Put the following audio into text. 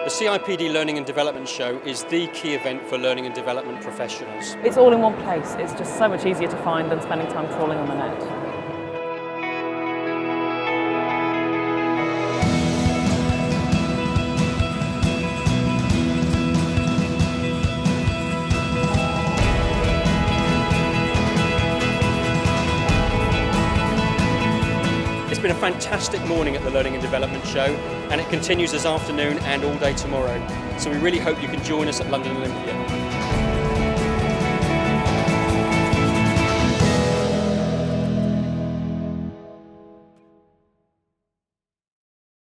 The CIPD Learning and Development Show is the key event for learning and development professionals. It's all in one place. It's just so much easier to find than spending time trawling on the net. It's been a fantastic morning at the Learning and Development Show, and it continues this afternoon and all day tomorrow. So we really hope you can join us at London Olympia.